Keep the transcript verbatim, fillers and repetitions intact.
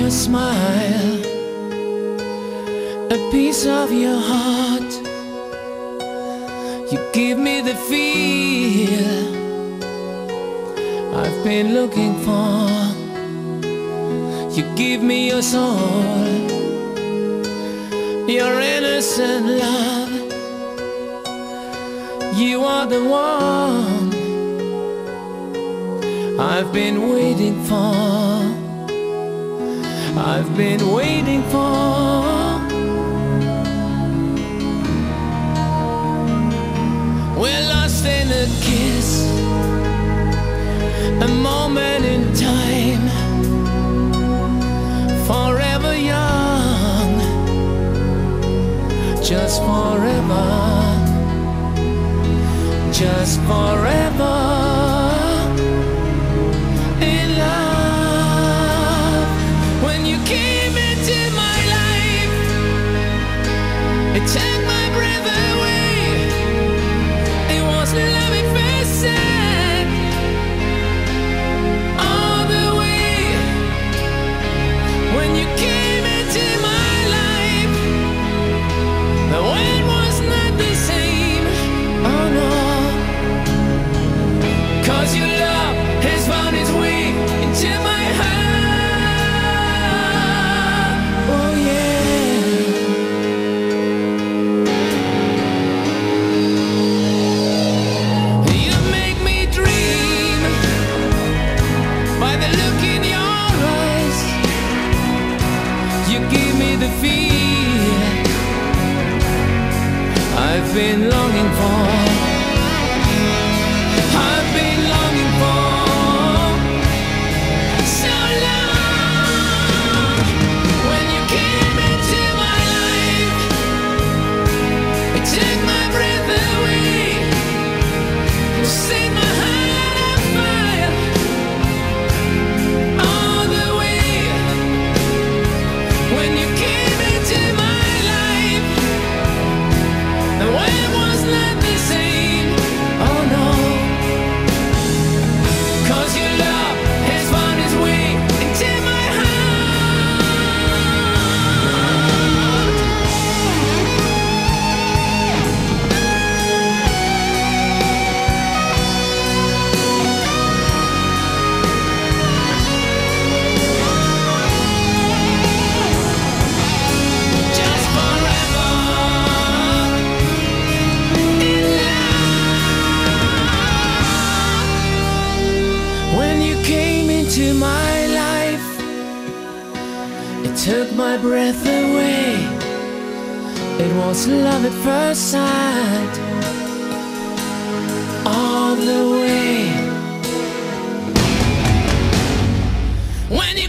your smile, a piece of your heart. You give me the feel I've been looking for. You give me your soul, your innocent love. You are the one I've been waiting for. I've been waiting for. We're lost in a kiss, a moment in time, forever young, just forever, just forever. In love, when you came into my life, it took my breath away. It was love at first sight, all the way. When you came into my life, the wind was not the same. Oh no, 'cause your love has found its way into my heart. Oh yeah. You make me dream by the look in your eyes. You give me the feel I've been longing for. I've been longing for so long. When you came into my life, it took my breath away. You set my heart on fire, all the way. When you came into my life, the wind was not the same. Oh no, 'cause your love has found its way into my heart. Just forever in love. When you came into my life, it took my breath away. It was love at first sight, all the way. When you